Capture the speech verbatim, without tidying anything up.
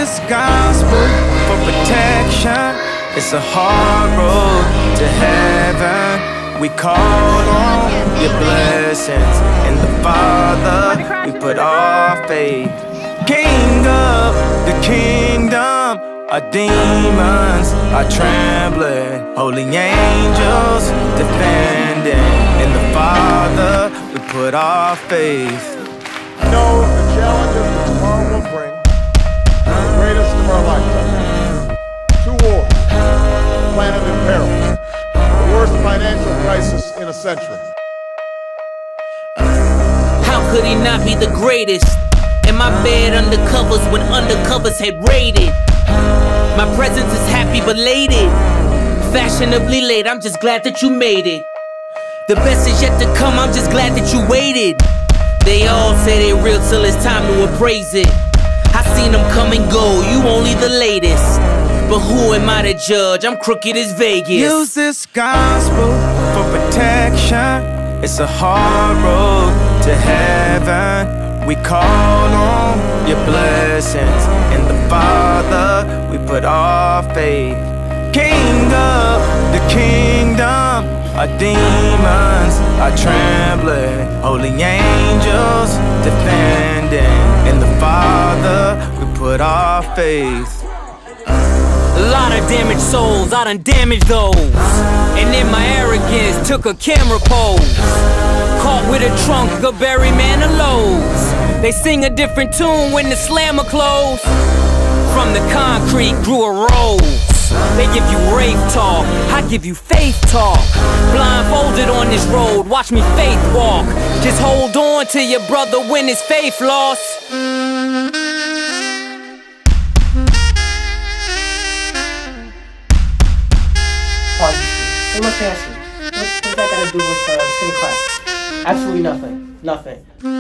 this gospel for protection. It's a hard road to heaven. We call on your blessings. In the Father, we put our faith. King of the kingdom, our demons are trembling. Holy angels defending. In the Father, we put our faith. Know the challenges that tomorrow will bring are the greatest of our lifetime. Two wars, the planet in peril, the worst financial crisis in a century. How could he not be the greatest? In my bed undercovers when undercovers had raided. My presence is happy belated, fashionably late. I'm just glad that you made it. The best is yet to come. I'm just glad that you waited. They all say they real till it's time to appraise it. I seen them come and go, you only the latest. But who am I to judge? I'm crooked as Vegas. Use this gospel for protection. It's a hard road to heaven. We call on your blessings. In the Father, we put our faith. King of the kingdom, our demons are trembling. Holy angels defending. In the Father, we put our faith. A lot of damaged souls, I done damaged those. And in my arrogance, took a camera pose. Caught with a trunk of Barry Manilow's. They sing a different tune when the slammer close. From the concrete grew a rose. They give you rave talk, I give you faith talk. Blindfolded on this road, watch me faith walk. Just hold on to your brother when his faith lost. Let me ask you, what, what's that got to do with uh, skin class? Absolutely nothing. Nothing.